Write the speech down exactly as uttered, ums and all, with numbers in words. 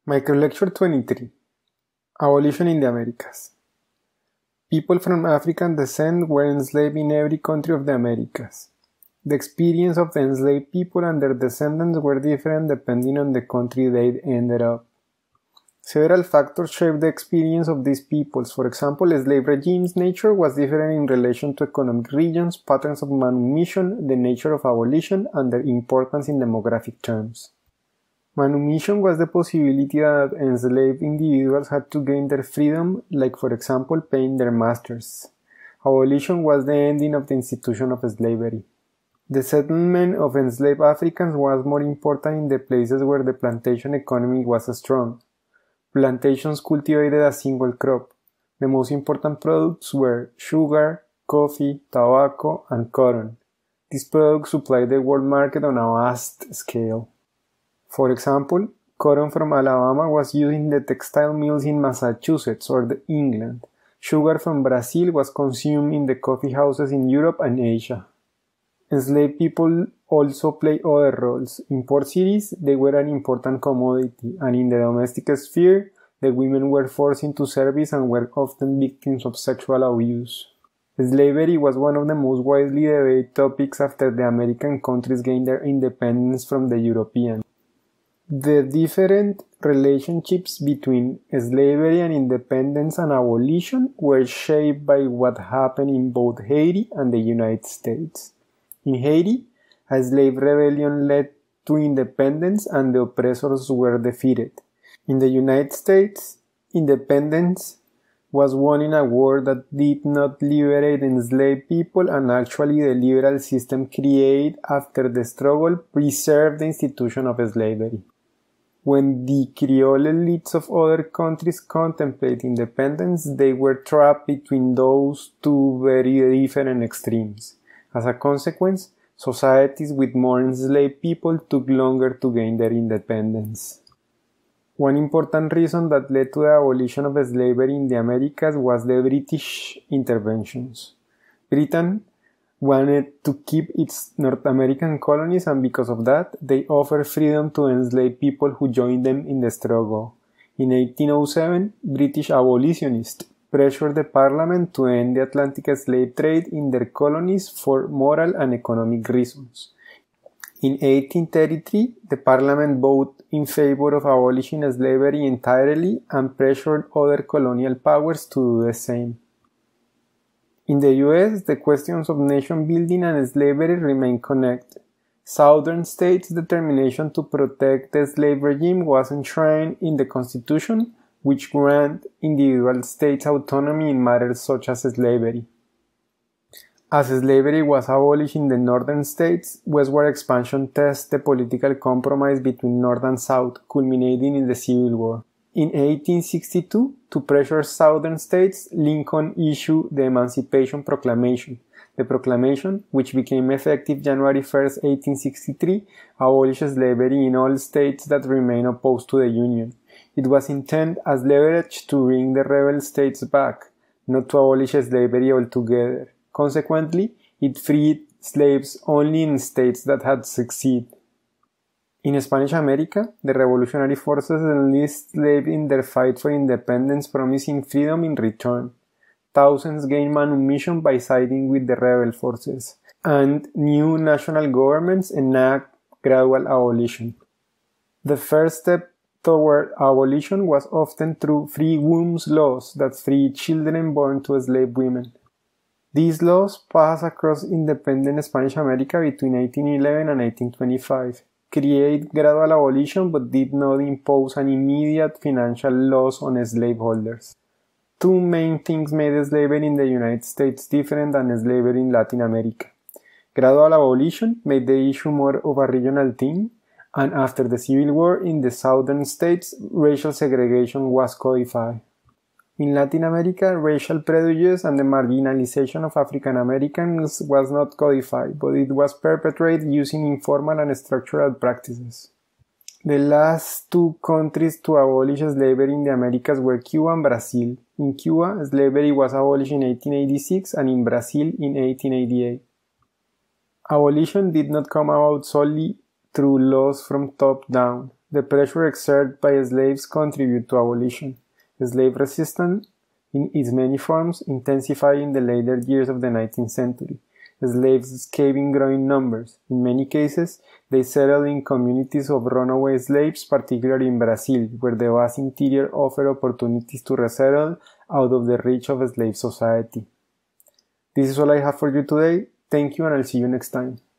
Microlecture twenty-three Abolition in the Americas. People from African descent were enslaved in every country of the Americas. The experience of the enslaved people and their descendants were different depending on the country they ended up. Several factors shaped the experience of these peoples. For example, slave regimes' nature was different in relation to economic regions, patterns of manumission, the nature of abolition, and their importance in demographic terms. Manumission was the possibility that enslaved individuals had to gain their freedom, like for example paying their masters. Abolition was the ending of the institution of slavery. The settlement of enslaved Africans was more important in the places where the plantation economy was strong. Plantations cultivated a single crop. The most important products were sugar, coffee, tobacco, and cotton. These products supplied the world market on a vast scale. For example, cotton from Alabama was used in the textile mills in Massachusetts or England. Sugar from Brazil was consumed in the coffee houses in Europe and Asia. Enslaved people also played other roles. In port cities, they were an important commodity, and in the domestic sphere, the women were forced into service and were often victims of sexual abuse. Slavery was one of the most widely debated topics after the American countries gained their independence from the Europeans. The different relationships between slavery and independence and abolition were shaped by what happened in both Haiti and the United States. In Haiti, a slave rebellion led to independence and the oppressors were defeated. In the United States, independence was won in a war that did not liberate enslaved people, and actually the liberal system created after the struggle preserved the institution of slavery. When the Creole elites of other countries contemplated independence, they were trapped between those two very different extremes. As a consequence, societies with more enslaved people took longer to gain their independence. One important reason that led to the abolition of slavery in the Americas was the British interventions. Britain wanted to keep its North American colonies, and because of that, they offered freedom to enslaved people who joined them in the struggle. In eighteen oh seven, British abolitionists pressured the Parliament to end the Atlantic slave trade in their colonies for moral and economic reasons. In eighteen thirty-three, the Parliament voted in favor of abolishing slavery entirely and pressured other colonial powers to do the same. In the U S, the questions of nation building and slavery remain connected. Southern states' determination to protect the slave regime was enshrined in the Constitution, which granted individual states autonomy in matters such as slavery. As slavery was abolished in the northern states, westward expansion tested the political compromise between North and South, culminating in the Civil War. In eighteen sixty-two, to pressure southern states, Lincoln issued the Emancipation Proclamation. The proclamation, which became effective January first, eighteen sixty-three, abolished slavery in all states that remained opposed to the Union. It was intended as leverage to bring the rebel states back, not to abolish slavery altogether. Consequently, it freed slaves only in states that had succeeded. In Spanish America, the revolutionary forces enlisted slaves in their fight for independence, promising freedom in return. Thousands gained manumission by siding with the rebel forces, and new national governments enacted gradual abolition. The first step toward abolition was often through free wombs laws that freed children born to slave women. These laws passed across independent Spanish America between eighteen eleven and eighteen twenty-five. Created gradual abolition but did not impose an immediate financial loss on slaveholders. Two main things made slavery in the United States different than slavery in Latin America. Gradual abolition made the issue more of a regional thing, and after the Civil War in the southern states, racial segregation was codified. In Latin America, racial prejudice and the marginalization of African Americans was not codified, but it was perpetrated using informal and structural practices. The last two countries to abolish slavery in the Americas were Cuba and Brazil. In Cuba, slavery was abolished in eighteen eighty-six and in Brazil in eighteen eighty-eight. Abolition did not come about solely through laws from top down. The pressure exerted by slaves contributed to abolition. Slave resistance, in its many forms, intensified in the later years of the nineteenth century. Slaves escaped in growing numbers. In many cases, they settled in communities of runaway slaves, particularly in Brazil, where the vast interior offered opportunities to resettle out of the reach of slave society. This is all I have for you today. Thank you, and I'll see you next time.